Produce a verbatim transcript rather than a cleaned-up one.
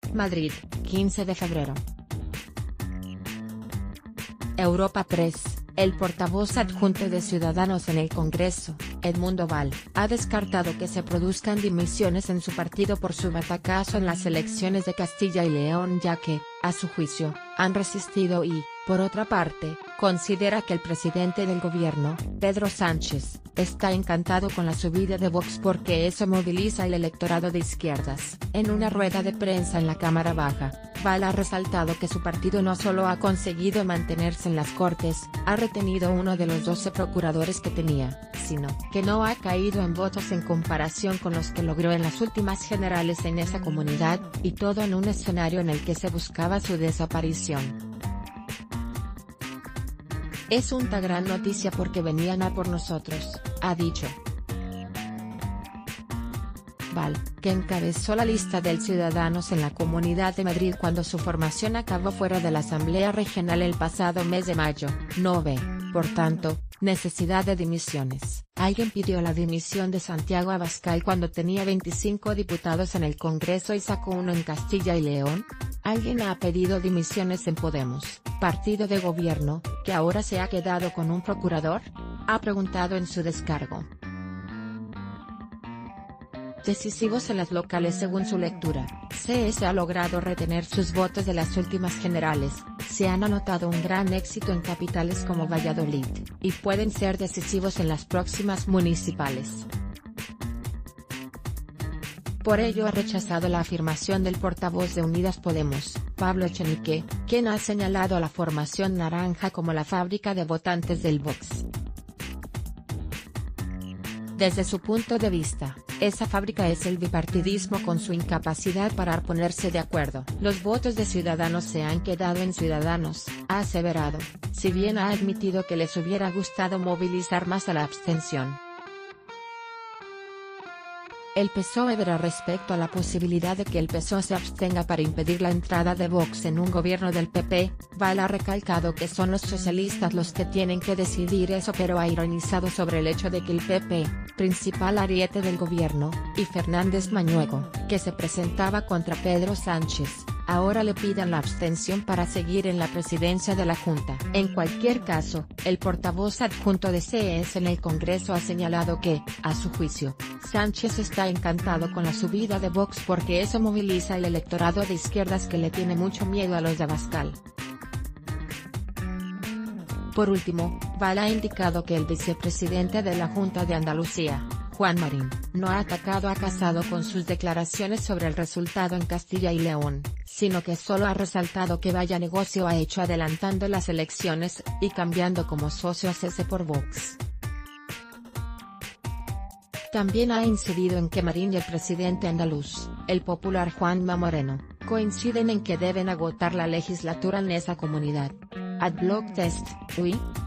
Madrid, quince de febrero. Europa Press, el portavoz adjunto de Ciudadanos en el Congreso, Edmundo Val, ha descartado que se produzcan dimisiones en su partido por su batacazo en las elecciones de Castilla y León, ya que, a su juicio, han resistido y, por otra parte, considera que el presidente del gobierno, Pedro Sánchez, está encantado con la subida de Vox porque eso moviliza el electorado de izquierdas. En una rueda de prensa en la Cámara Baja, Val ha resaltado que su partido no solo ha conseguido mantenerse en las Cortes, ha retenido uno de los doce procuradores que tenía, sino que no ha caído en votos en comparación con los que logró en las últimas generales en esa comunidad, y todo en un escenario en el que se buscaba su desaparición. Es una gran noticia porque venían a por nosotros, ha dicho Val, que encabezó la lista de Ciudadanos en la Comunidad de Madrid cuando su formación acabó fuera de la Asamblea Regional el pasado mes de mayo. No ve, por tanto, necesidad de dimisiones. ¿Alguien pidió la dimisión de Santiago Abascal cuando tenía veinticinco diputados en el Congreso y sacó uno en Castilla y León? ¿Alguien ha pedido dimisiones en Podemos, partido de gobierno, que ahora se ha quedado con un procurador?, ha preguntado en su descargo. Decisivos en las locales según su lectura, C S ha logrado retener sus votos de las últimas generales, se han anotado un gran éxito en capitales como Valladolid, y pueden ser decisivos en las próximas municipales. Por ello ha rechazado la afirmación del portavoz de Unidas Podemos, Pablo Echenique, quien ha señalado a la formación naranja como la fábrica de votantes del Vox. Desde su punto de vista, esa fábrica es el bipartidismo con su incapacidad para ponerse de acuerdo. Los votos de Ciudadanos se han quedado en Ciudadanos, ha aseverado, si bien ha admitido que les hubiera gustado movilizar más a la abstención. El P S O E verá respecto a la posibilidad de que el P S O E se abstenga para impedir la entrada de Vox en un gobierno del P P, Val ha recalcado que son los socialistas los que tienen que decidir eso, pero ha ironizado sobre el hecho de que el P P, principal ariete del gobierno, y Fernández Mañueco, que se presentaba contra Pedro Sánchez, ahora le pidan la abstención para seguir en la presidencia de la Junta. En cualquier caso, el portavoz adjunto de C S en el Congreso ha señalado que, a su juicio, Sánchez está encantado con la subida de Vox porque eso moviliza el electorado de izquierdas que le tiene mucho miedo a los de Abascal. Por último, Val ha indicado que el vicepresidente de la Junta de Andalucía, Juan Marín, no ha atacado a Casado con sus declaraciones sobre el resultado en Castilla y León, sino que solo ha resaltado que vaya negocio ha hecho adelantando las elecciones, y cambiando como socio a C S por Vox. También ha incidido en que Marín y el presidente andaluz, el popular Juanma Moreno, coinciden en que deben agotar la legislatura en esa comunidad. Adblock Test, U I.